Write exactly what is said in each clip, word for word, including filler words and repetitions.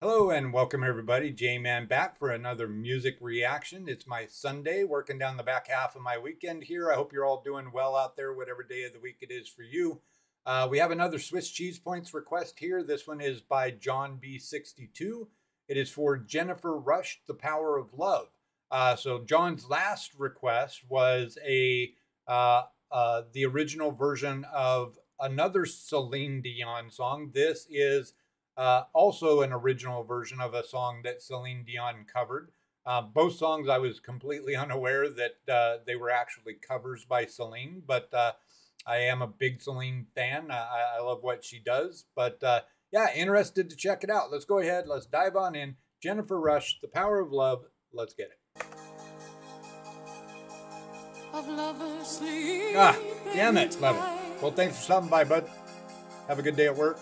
Hello and welcome everybody. J-Man back for another music reaction. It's my Sunday, working down the back half of my weekend here. I hope you're all doing well out there, whatever day of the week it is for you. Uh, we have another Swiss Cheese Points request here. This one is by John B sixty-two. It is for Jennifer Rush, The Power of Love. Uh, so John's last request was a uh, uh, the original version of another Celine Dion song. This is Uh, also an original version of a song that Celine Dion covered. Uh, both songs I was completely unaware that uh, they were actually covers by Celine, but uh, I am a big Celine fan. I, I love what she does, but uh, yeah, interested to check it out. Let's go ahead. Let's dive on in. Jennifer Rush, The Power of Love. Let's get it. Ah, damn it. Love it. Well, thanks for stopping by, bud. Have a good day at work.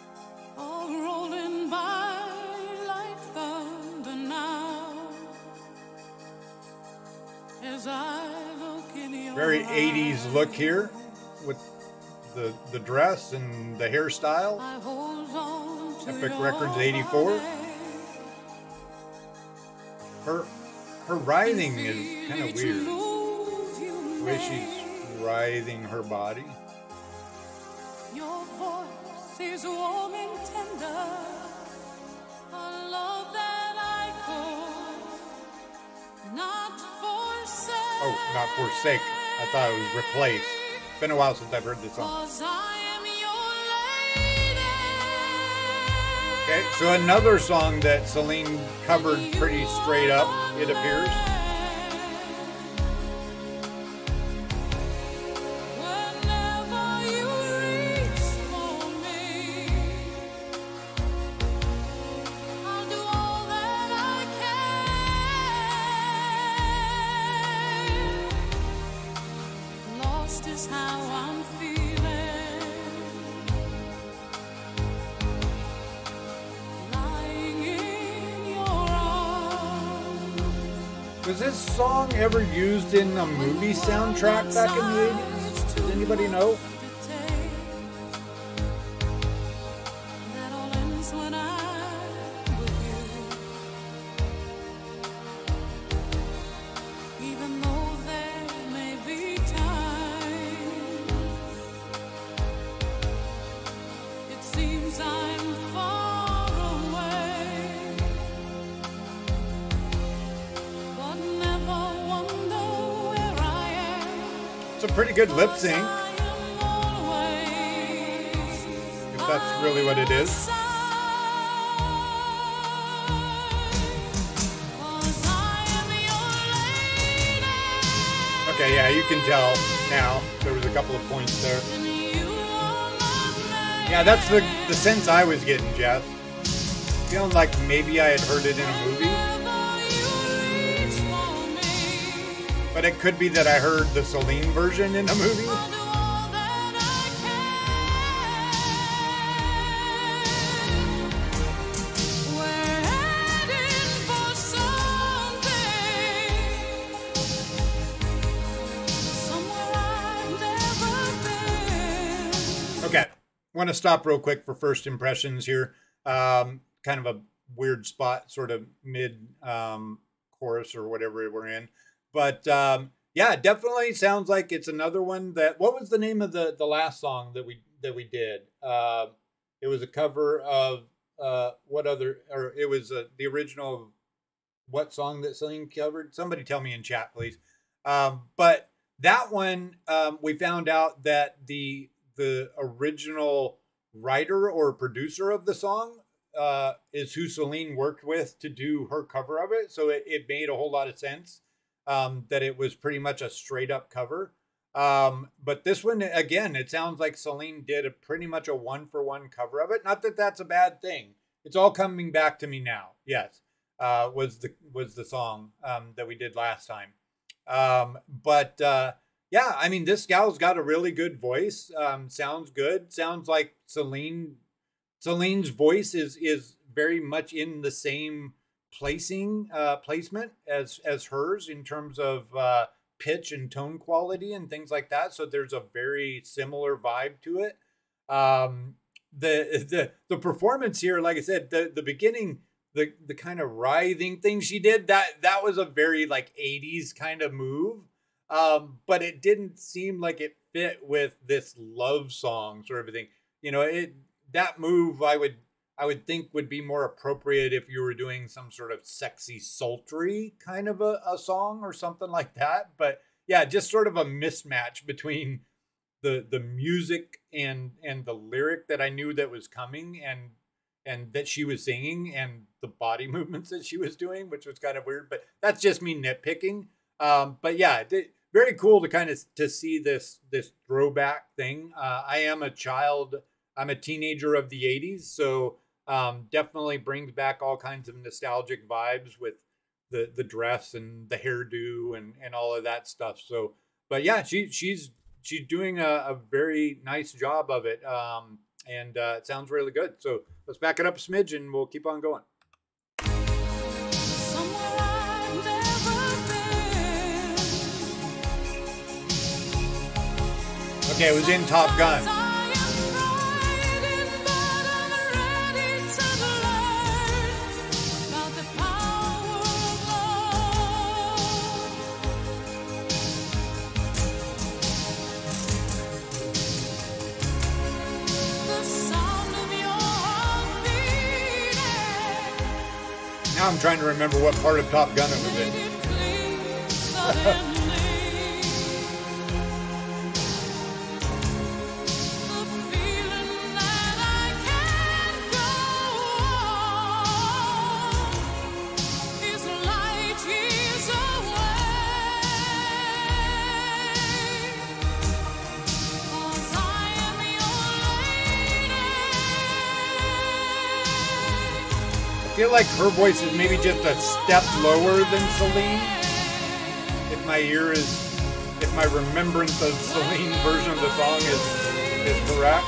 Very eighties look here with the the dress and the hairstyle. Epic Records eighty-four. Her her writhing is kind of weird. The way she's writhing her body. Your voice is warm and tender. A love that I could not forsake. Oh, not forsake. I thought it was replaced. It's been a while since I've heard this song. Okay, so another song that Celine covered pretty straight up, it appears. Is how I'm feeling, lying in your arms. Was this song ever used in a movie soundtrack back in the eighties? Does anybody know? It's a pretty good lip sync, if that's really what it is. Okay, yeah, you can tell now. There was a couple of points there. Yeah, that's the, the sense I was getting, Jeff. Feeling like maybe I had heard it in a movie. But it could be that I heard the Celine version in a movie. Okay, want to stop real quick for first impressions here. Um, kind of a weird spot, sort of mid um, chorus or whatever we're in. But um, yeah, definitely sounds like it's another one that. What was the name of the the last song that we that we did? Uh, it was a cover of uh, what other, or it was uh, the original of what song that Celine covered? Somebody tell me in chat, please. Um, but that one, um, we found out that the the original writer or producer of the song uh, is who Celine worked with to do her cover of it. So it, it made a whole lot of sense. Um, that it was pretty much a straight up cover. Um, but this one, again, it sounds like Celine did a pretty much a one for one cover of it. Not that that's a bad thing. It's all coming back to me now. Yes, uh, was the was the song um, that we did last time. Um, but uh, yeah, I mean, this gal's got a really good voice. Um, sounds good. Sounds like Celine. Celine's voice is is very much in the same placing uh placement as as hers in terms of uh pitch and tone quality and things like that. So there's a very similar vibe to it. Um the the the performance here, like I said, the the beginning, the the kind of writhing thing she did, that that was a very like eighties kind of move. Um, but it didn't seem like it fit with this love song sort of a thing. You know, it that move I would I would think would be more appropriate if you were doing some sort of sexy, sultry kind of a, a song or something like that. But yeah, just sort of a mismatch between the the music and and the lyric that I knew that was coming and and that she was singing and the body movements that she was doing, which was kind of weird. But that's just me nitpicking. Um, but yeah, it, very cool to kind of to see this this throwback thing. Uh, I am a child. I'm a teenager of the eighties, so um, definitely brings back all kinds of nostalgic vibes with the the dress and the hairdo and and all of that stuff. So, but yeah, she she's she's doing a, a very nice job of it, um, and uh, it sounds really good. So let's back it up a smidge, and we'll keep on going. Somewhere I've never been. Okay, it was in Top Gun. Sometimes I am frightened, but I'm ready to learn about the power of love. The sound of your heart beating. Now I'm trying to remember what part of Top Gun it was in. Made it clear suddenly. The feeling that I can't go on is light years away. 'Cause I am your lady. I feel like her voice is maybe just a step lower than Celine. If my ear is, if my remembrance of Celine's version of the song is is correct.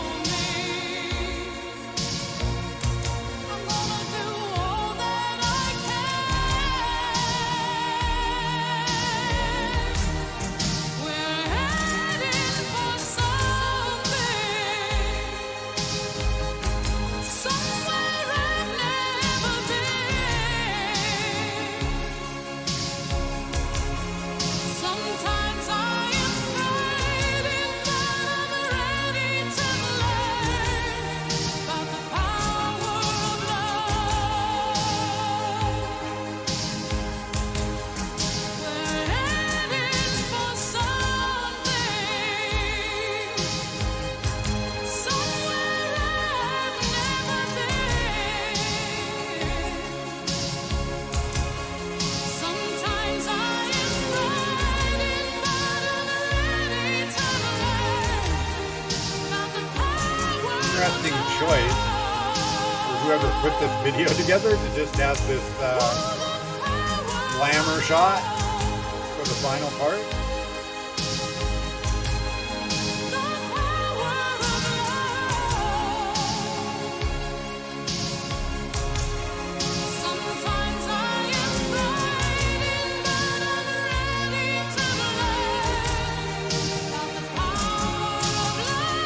I'm gonna do all that I can. We're heading for something, somewhere I've never been. Sometimes I am frightened, but I'm ready to learn about the power of love. We're heading for something, somewhere I've never been. Sometimes I am frightened, but I'm ready to learn about the power of Interesting choice for whoever put this video together to just have this uh, glamour shot for the final part. Sometimes I am frightened, but I'm ready to learn about the power of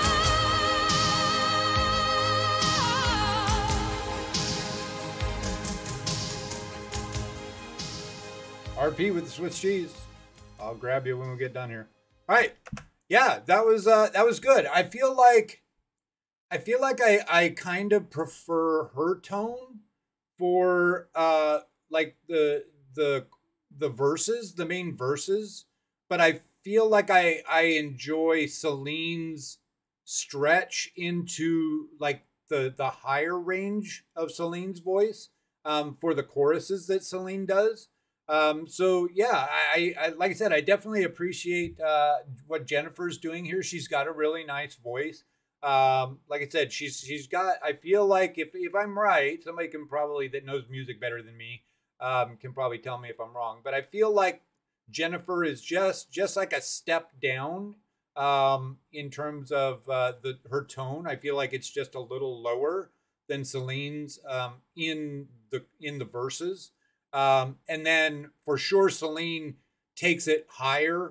love. R P with the Swiss cheese. I'll grab you when we get done here. All right. Yeah, that was uh that was good. I feel like I feel like I I kind of prefer her tone for uh like the the the verses, the main verses, but I feel like I I enjoy Celine's stretch into like the the higher range of Celine's voice um for the choruses that Celine does. Um, so yeah, I, I like I said, I definitely appreciate uh, what Jennifer's doing here. She's got a really nice voice. Um, like I said, she's she's got. I feel like if if I'm right, somebody can probably that knows music better than me um, can probably tell me if I'm wrong. But I feel like Jennifer is just just like a step down um, in terms of uh, the her tone. I feel like it's just a little lower than Celine's um, in the in the verses. Um, and then for sure, Celine takes it higher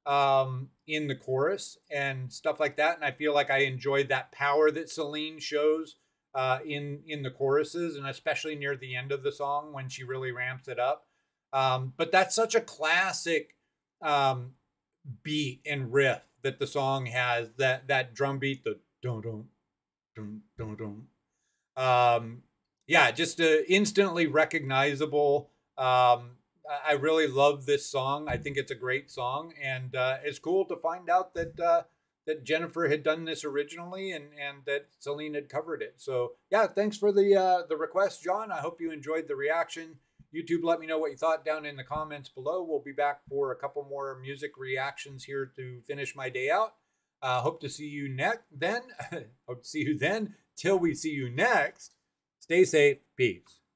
um, in the chorus and stuff like that. And I feel like I enjoyed that power that Celine shows uh, in in the choruses, and especially near the end of the song when she really ramps it up. Um, but that's such a classic um, beat and riff that the song has. That that drum beat, the dun dun dun dun dun. Um, yeah, just uh, instantly recognizable. Um, I really love this song. I think it's a great song, and uh, it's cool to find out that uh, that Jennifer had done this originally, and and that Celine had covered it. So yeah, thanks for the uh, the request, John. I hope you enjoyed the reaction. YouTube, let me know what you thought down in the comments below. We'll be back for a couple more music reactions here to finish my day out. Uh, hope to see you next. Then hope to see you then. Till we see you next. Stay safe. Peace.